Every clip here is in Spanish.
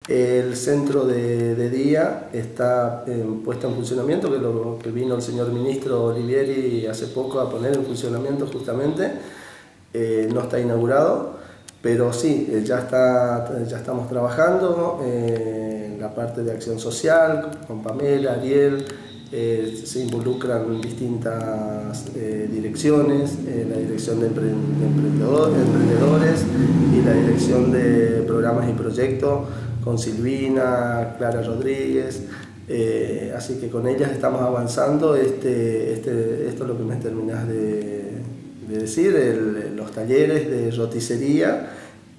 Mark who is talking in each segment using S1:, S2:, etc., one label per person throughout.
S1: El centro de día está puesto en funcionamiento, que vino el señor ministro Olivieri hace poco a poner en funcionamiento justamente. No está inaugurado, pero sí, ya estamos trabajando en la parte de acción social, con Pamela, Ariel. Se involucran distintas direcciones, la dirección de emprendedores y la dirección de programas y proyectos con Silvina, Clara Rodríguez, así que con ellas estamos avanzando. Esto es lo que me terminás de decir, los talleres de roticería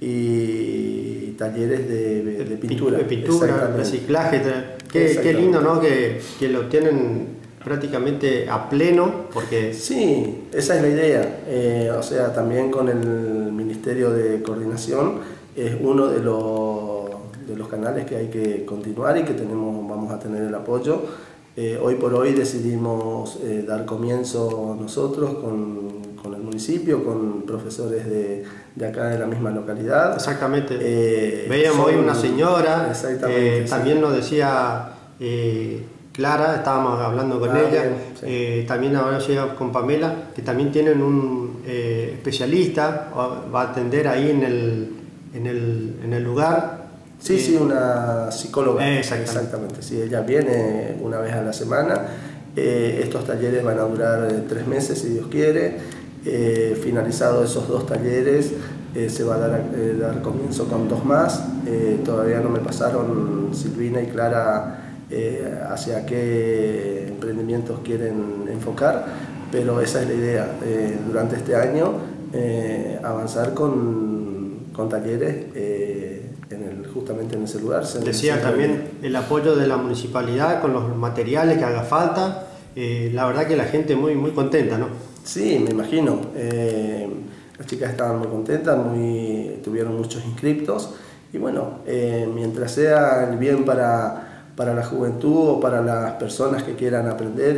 S1: y talleres de pintura.
S2: De pintura, reciclaje. Qué lindo, ¿no? Que lo tienen prácticamente a pleno, porque...
S1: Sí, esa es la idea. O sea, también con el Ministerio de Coordinación es uno de los canales que hay que continuar y que vamos a tener el apoyo. Hoy por hoy decidimos dar comienzo nosotros con el municipio, con profesores de acá de la misma localidad.
S2: Exactamente. Veíamos hoy una señora, también nos decía Clara, estábamos hablando con ella, bien, sí. También ahora llega con Pamela, que también tienen un especialista, va a atender ahí en el lugar.
S1: Sí, sí, una psicóloga. Exactamente. Sí, ella viene una vez a la semana. Estos talleres van a durar 3 meses, si Dios quiere. Finalizados esos 2 talleres, se va a dar comienzo con 2 más. Todavía no me pasaron Silvina y Clara hacia qué emprendimientos quieren enfocar, pero esa es la idea. Durante este año avanzar con talleres justamente en ese lugar.
S2: Decía también el apoyo de la municipalidad con los materiales que haga falta. La verdad que la gente muy contenta, ¿no?
S1: Sí, me imagino. Las chicas estaban muy contentas, tuvieron muchos inscriptos y bueno, mientras sea el bien para la juventud o para las personas que quieran aprender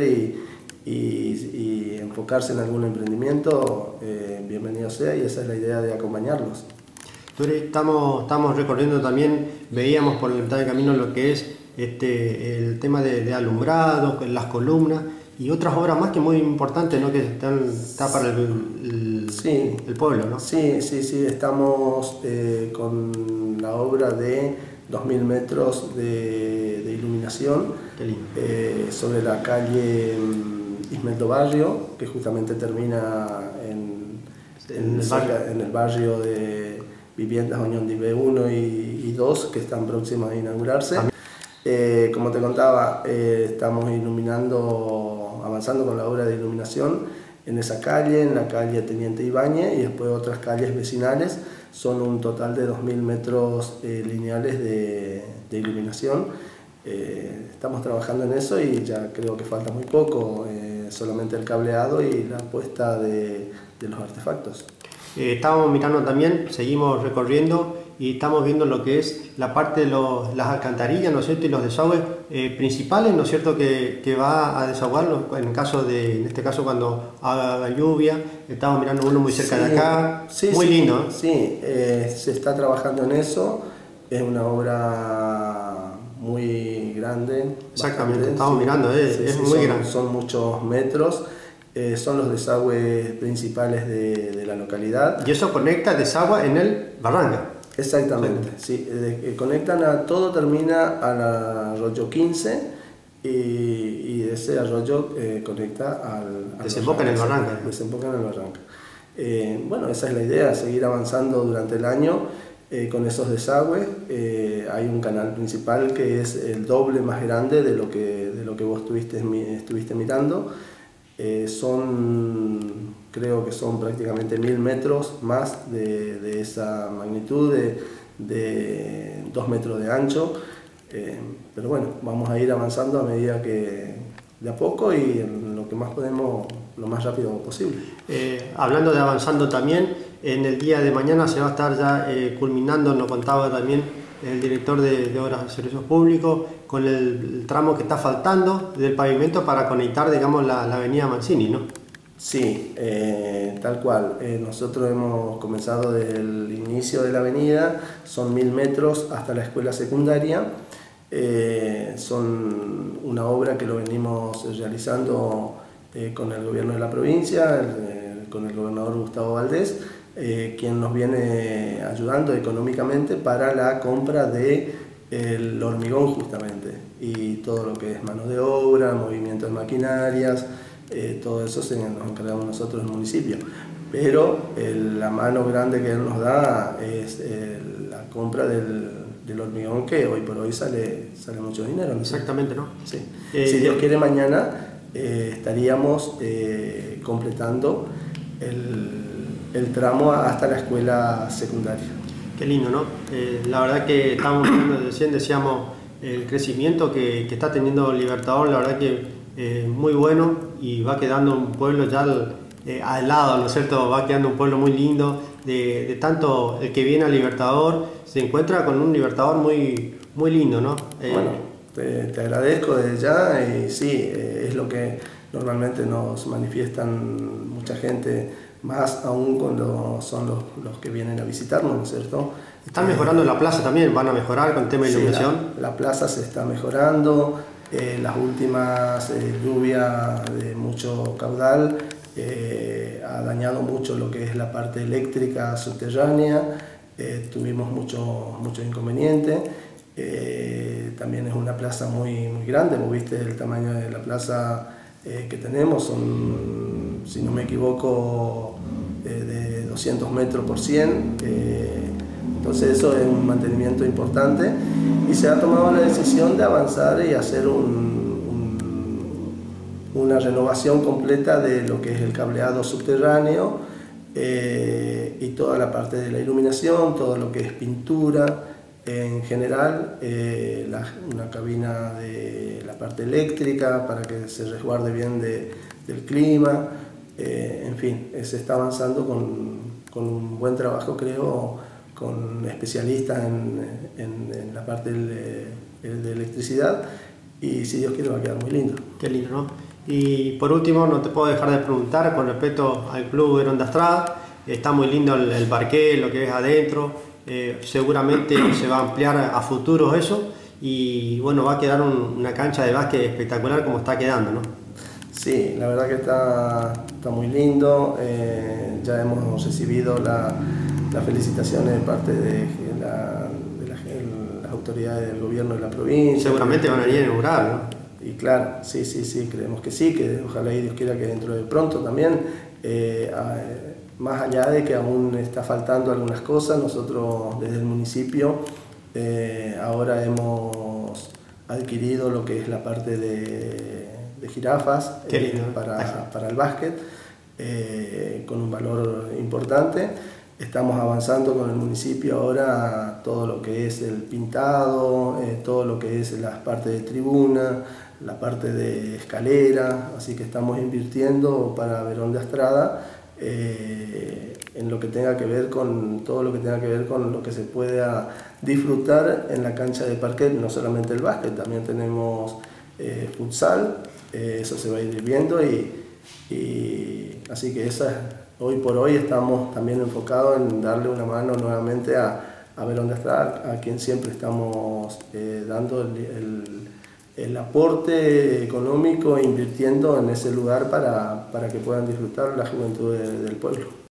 S1: y enfocarse en algún emprendimiento, bienvenido sea, y esa es la idea de acompañarlos.
S2: Estamos recorriendo también, veíamos por la mitad del camino lo que es el tema de alumbrado, las columnas y otras obras más que muy importantes, ¿no? Que está para el pueblo, ¿no?
S1: Sí, estamos con la obra de 2000 metros de iluminación sobre la calle Ismeldo Barrio, que justamente termina en el barrio de viviendas Unión de B1 y 2, que están próximas a inaugurarse. Como te contaba, estamos avanzando con la obra de iluminación en esa calle, en la calle Teniente Ibáñez, y después otras calles vecinales. Son un total de 2000 metros lineales de iluminación. Estamos trabajando en eso y ya creo que falta muy poco, solamente el cableado y la puesta de los artefactos.
S2: Estábamos mirando también, seguimos recorriendo y estamos viendo lo que es la parte de las alcantarillas, ¿no es cierto? Y los desagües principales, ¿no es cierto? Que va a desaguarlos en este caso cuando haga lluvia. Estamos mirando uno muy cerca de acá, muy lindo, ¿eh?
S1: Sí, se está trabajando en eso, es una obra muy grande.
S2: Exactamente, estamos mirando, es muy grande.
S1: Son muchos metros. Son los desagües principales de la localidad.
S2: Y eso conecta desagua en el Barranca.
S1: Exactamente, sí. Conectan todo termina al arroyo 15 y de ese arroyo conecta al
S2: desemboca en el Barranca.
S1: Desemboca en el Barranca. Bueno, esa es la idea, seguir avanzando durante el año con esos desagües. Hay un canal principal que es el doble más grande de lo que vos estuviste mirando. Creo que son prácticamente 1000 metros más de esa magnitud, de 2 metros de ancho, pero bueno, vamos a ir avanzando a medida que de a poco y en lo que más podemos, lo más rápido posible.
S2: Hablando de avanzando también, en el día de mañana se va a estar ya culminando, nos contaba también el director de Obras de Servicios Públicos, con el tramo que está faltando del pavimento para conectar, digamos, la avenida Mancini, ¿no?
S1: Sí, tal cual. Nosotros hemos comenzado desde el inicio de la avenida, son 1000 metros hasta la escuela secundaria. Son una obra que lo venimos realizando con el gobierno de la provincia, con el gobernador Gustavo Valdés, quien nos viene ayudando económicamente para la compra del hormigón justamente, y todo lo que es mano de obra, movimiento de maquinarias, todo eso nos encargamos nosotros en el municipio. Pero la mano grande que él nos da es la compra del hormigón, que hoy por hoy sale mucho dinero, ¿no?
S2: Exactamente, ¿no?
S1: Sí. Si Dios quiere, mañana estaríamos completando el tramo hasta la escuela secundaria.
S2: Qué lindo, ¿no? La verdad que estábamos viendo recién, decíamos, el crecimiento que está teniendo Libertador, la verdad que muy bueno, y va quedando un pueblo ya al lado, ¿no es cierto? Va quedando un pueblo muy lindo, de tanto el que viene a Libertador se encuentra con un Libertador muy, muy lindo, ¿no?
S1: Bueno, te agradezco desde ya, y sí, es lo que normalmente nos manifiestan mucha gente, más aún cuando son los que vienen a visitarnos, ¿no es cierto?
S2: Están mejorando la plaza también, van a mejorar con el tema de iluminación.
S1: Sí, la plaza se está mejorando, las últimas lluvias de mucho caudal ha dañado mucho lo que es la parte eléctrica subterránea, tuvimos mucho inconveniente. También es una plaza muy grande, vos viste el tamaño de la plaza que tenemos, son, si no me equivoco, de 200 metros por 100, entonces eso es un mantenimiento importante, y se ha tomado la decisión de avanzar y hacer una renovación completa de lo que es el cableado subterráneo, y toda la parte de la iluminación, todo lo que es pintura en general, una cabina de la parte eléctrica para que se resguarde bien del clima, en fin, se está avanzando con un buen trabajo, creo, con especialistas en la parte de electricidad, y si Dios quiere va a quedar muy lindo.
S2: Qué lindo, ¿no? Y por último, no te puedo dejar de preguntar con respecto al Club Herón de Astrada. Está muy lindo el parqué, lo que es adentro, seguramente se va a ampliar a futuro eso, y bueno, va a quedar una cancha de básquet espectacular como está quedando, ¿no?
S1: Sí, la verdad que está muy lindo, ya hemos recibido las felicitaciones de parte de las autoridades del gobierno de la provincia.
S2: Seguramente van a venir a inaugurar, ¿no?
S1: Y claro, sí, creemos que sí, que ojalá y Dios quiera que dentro de pronto también, más allá de que aún está faltando algunas cosas, nosotros desde el municipio ahora hemos adquirido lo que es la parte de jirafas para el básquet, con un valor importante. Estamos avanzando con el municipio ahora todo lo que es el pintado, todo lo que es la parte de tribuna, la parte de escalera, así que estamos invirtiendo para Herón de Astrada en lo que tenga que ver con todo lo que tenga que ver con lo que se pueda disfrutar en la cancha de parquet, no solamente el básquet, también tenemos futsal, eso se va a ir viendo, y así que hoy por hoy estamos también enfocados en darle una mano nuevamente a Herón de Astrada, a quien siempre estamos dando el aporte económico e invirtiendo en ese lugar para que puedan disfrutar la juventud del pueblo.